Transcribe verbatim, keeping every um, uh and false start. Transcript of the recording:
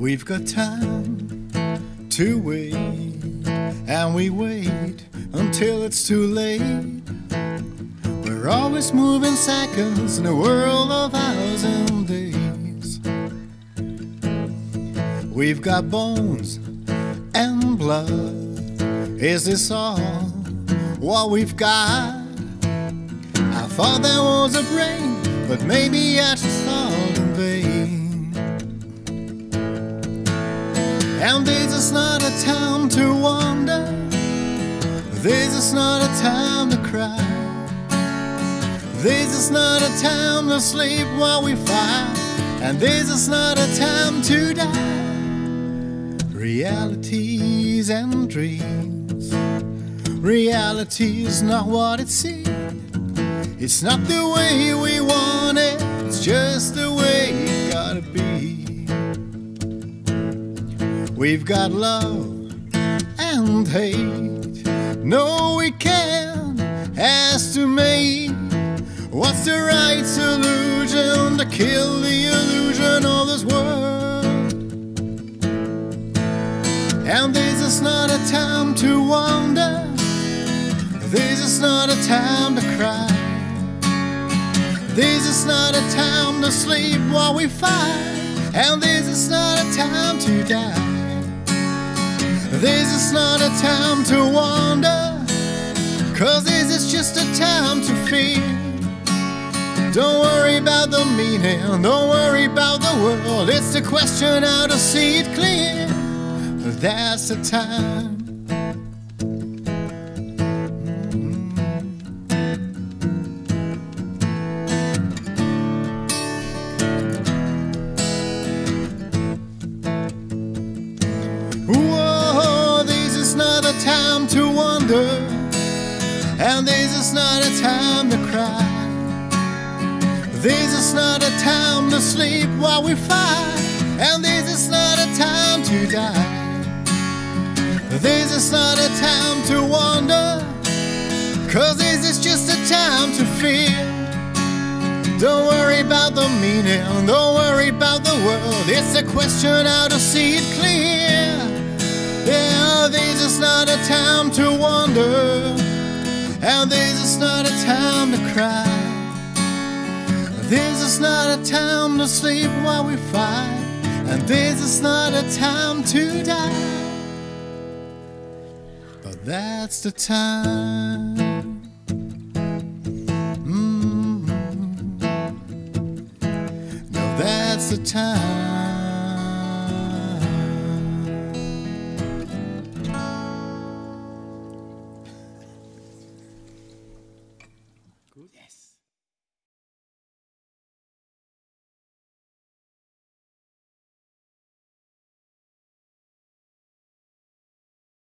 We've got time to wait, and we wait until it's too late. We're always moving seconds in a world of hours and days. We've got bones and blood. Is this all what we've got? I thought there was a brain, but maybe I just thought in vain. And this is not a time to wonder, this is not a time to cry, this is not a time to sleep while we fight, and this is not a time to die. Realities and dreams, reality is not what it seems. It's not the way we want it, it's just the way it gotta be. We've got love and hate, no we can't estimate what's the right solution to kill the illusion of this world. And this is not a time to wonder, this is not a time to cry, this is not a time to sleep while we fight, and this is not a time to die. This is not a time to wonder, cause this is just a time to feel. Don't worry about the meaning, don't worry about the world, it's the question how to see it clear. That's the time. Time to wonder, and this is not a time to cry, this is not a time to sleep while we fight, and this is not a time to die. This is not a time to wonder, cause this is just a time to feel. Don't worry about the meaning, don't worry about the world, it's a question how to see it clear. Yeah, this is not a time to wonder, and this is not a time to cry, this is not a time to sleep while we fight, and this is not a time to die. But that's the time. Mm-hmm. No, that's the time.